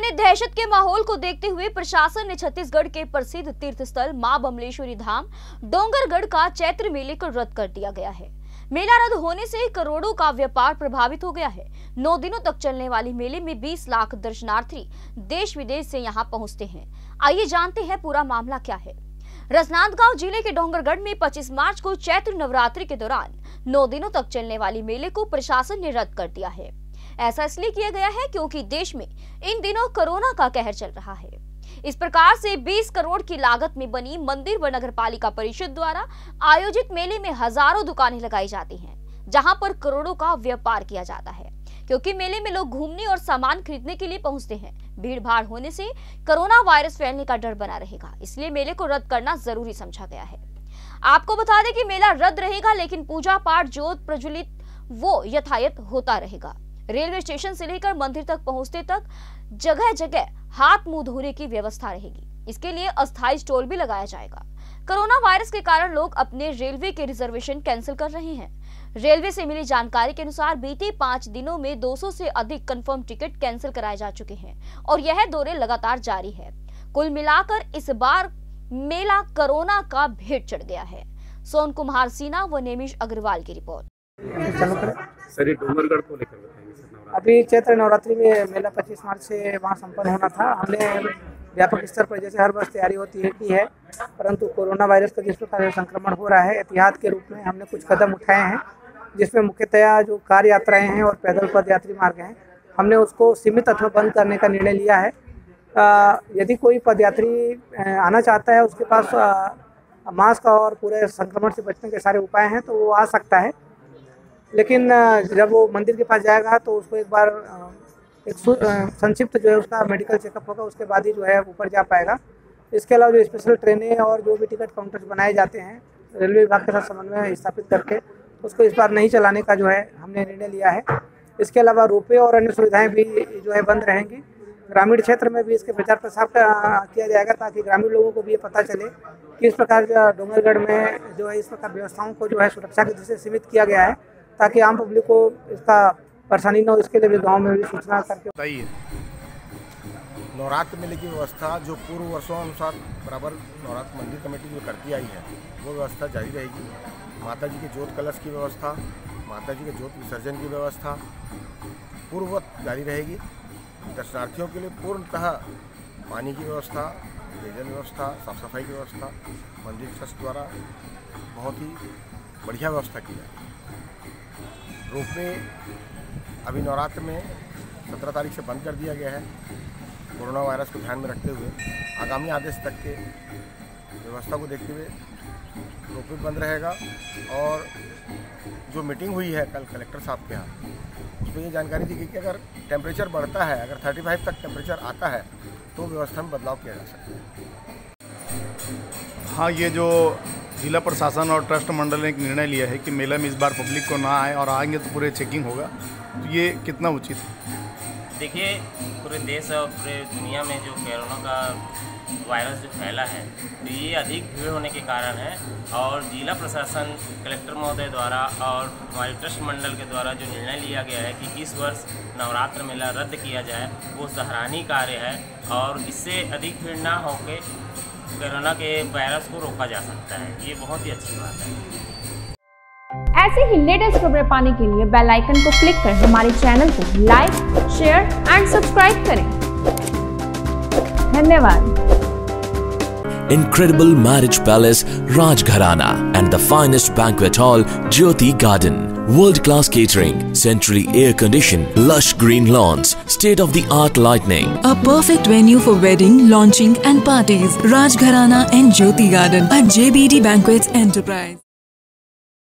बने दहशत के माहौल को देखते हुए प्रशासन ने छत्तीसगढ़ के प्रसिद्ध तीर्थ स्थल मां बमलेश्वरी धाम डोंगरगढ़ का चैत्र मेले को रद्द कर दिया गया है। मेला रद्द होने से करोड़ों का व्यापार प्रभावित हो गया है। 9 दिनों तक चलने वाली मेले में 20 लाख दर्शनार्थी देश विदेश से यहां पहुंचते हैं। आइए जानते हैं पूरा मामला क्या है। राजनांदगांव जिले के डोंगरगढ़ में 25 मार्च को चैत्र नवरात्रि के दौरान 9 दिनों तक चलने वाली मेले को प्रशासन ने रद्द कर दिया है। ऐसा इसलिए किया गया है क्योंकि देश में इन दिनों कोरोना का कहर चल रहा है। इस प्रकार से 20 करोड़ की लागत में बनी मंदिर व नगरपालिका परिषद द्वारा आयोजित मेले में हजारों दुकानें लगाई जाती हैं, जहां पर करोड़ों का व्यापार किया जाता है। क्योंकि मेले में लोग घूमने और सामान खरीदने के लिए पहुंचते हैं, भीड़ भाड़ होने से कोरोना वायरस फैलने का डर बना रहेगा, इसलिए मेले को रद्द करना जरूरी समझा गया है। आपको बता दें कि मेला रद्द रहेगा, लेकिन पूजा पाठ ज्योत प्रज्वलित वो यथायथ होता रहेगा। रेलवे स्टेशन से लेकर मंदिर तक पहुंचते तक जगह जगह हाथ मुंह धोने की व्यवस्था रहेगी। इसके लिए अस्थायी स्टॉल भी लगाया जाएगा। कोरोना वायरस के कारण लोग अपने रेलवे के रिजर्वेशन कैंसिल कर रहे हैं। रेलवे से मिली जानकारी के अनुसार बीते 5 दिनों में 200 से अधिक कंफर्म टिकट कैंसिल कराए जा चुके हैं और यह दौरे लगातार जारी है। कुल मिलाकर इस बार मेला कोरोना का भेंट चढ़ गया है। सोन कुमार सिन्हा व नेमिश अग्रवाल की रिपोर्ट। सर, ये डोंगरगढ़ को लेकर बताएंगे सर। अभी चैत्र नवरात्रि में मेला 25 मार्च से वहाँ संपन्न होना था। हमने व्यापक स्तर पर जैसे हर वर्ष तैयारी होती है की है, परंतु कोरोना वायरस का जिस प्रकार संक्रमण हो रहा है, एहतियात के रूप में हमने कुछ कदम उठाए हैं, जिसमें मुख्यतया जो कार यात्राएँ हैं और पैदल पद यात्री मार्ग हैं, हमने उसको सीमित अथवा बंद करने का निर्णय लिया है। यदि कोई पदयात्री आना चाहता है, उसके पास मास्क और पूरे संक्रमण से बचने के सारे उपाय हैं, तो वो आ सकता है। लेकिन जब वो मंदिर के पास जाएगा तो उसको एक बार एक संक्षिप्त जो है उसका मेडिकल चेकअप होगा, उसके बाद ही जो है ऊपर जा पाएगा। इसके अलावा जो स्पेशल ट्रेनें और जो भी टिकट काउंटर्स बनाए जाते हैं, रेलवे विभाग के साथ समन्वय स्थापित करके उसको इस बार नहीं चलाने का जो है हमने निर्णय लिया है। इसके अलावा रोपवे और अन्य सुविधाएँ भी जो है बंद रहेंगी। ग्रामीण क्षेत्र में भी इसके प्रचार प्रसार किया जाएगा, ताकि ग्रामीण लोगों को भी ये पता चले कि इस प्रकार डोंगरगढ़ में जो है इस प्रकार व्यवस्थाओं को जो है सुरक्षा की दृष्टि से सीमित किया गया है, ताकि आम पब्लिक को इसका परेशानी न हो। इसके लिए भी गांव में भी सूचना करके बताइए। नवरात्र मेले की व्यवस्था जो पूर्व वर्षों अनुसार बराबर नवरात्र मंदिर कमेटी जो करती आई है, वो व्यवस्था जारी रहेगी। माता जी के ज्योत कलश की व्यवस्था, माता जी के ज्योत विसर्जन की व्यवस्था पूर्ववत जारी रहेगी। दर्शनार्थियों के लिए पूर्णतः पानी की व्यवस्था, पेयजल व्यवस्था, साफ सफाई की व्यवस्था मंदिर ट्रस्ट द्वारा बहुत ही बढ़िया व्यवस्था की जाएगी। रोपवे अभी नवरात्र में 17 तारीख से बंद कर दिया गया है। कोरोना वायरस को ध्यान में रखते हुए आगामी आदेश तक के व्यवस्था को देखते हुए रोपवे बंद रहेगा। और जो मीटिंग हुई है कल कलेक्टर साहब के यहाँ, उसमें ये जानकारी दी गई कि अगर टेम्परेचर बढ़ता है, अगर 35 तक टेम्परेचर आता है, तो व्यवस्था में बदलाव किया जा सकता है। हाँ, ये जो जिला प्रशासन और ट्रस्ट मंडल ने एक निर्णय लिया है कि मेला में इस बार पब्लिक को ना आए और आएंगे तो पूरे चेकिंग होगा, तो ये कितना उचित है? देखिए, पूरे देश और पूरे दुनिया में जो कोरोना का वायरस जो फैला है, तो ये अधिक भीड़ होने के कारण है। और जिला प्रशासन कलेक्टर महोदय द्वारा और हमारे ट्रस्ट मंडल के द्वारा जो निर्णय लिया गया है कि इस वर्ष नवरात्र मेला रद्द किया जाए, वो सराहनीय कार्य है। और इससे अधिक भीड़ ना होकर कोरोना के वायरस को रोका जा सकता है। ये बहुत ही अच्छी बात है। ऐसे ही लेटेस्ट खबरें पाने के लिए बेल आइकन को क्लिक कर हमारे चैनल को लाइक, शेयर एंड सब्सक्राइब करें। धन्यवाद। Incredible marriage palace Rajgharana and the finest banquet hall Jyoti Garden. World-class catering, centrally air-conditioned, lush green lawns, state-of-the-art lighting. A perfect venue for wedding, launching and parties. Rajgharana and Jyoti Garden at JBD Banquets Enterprise.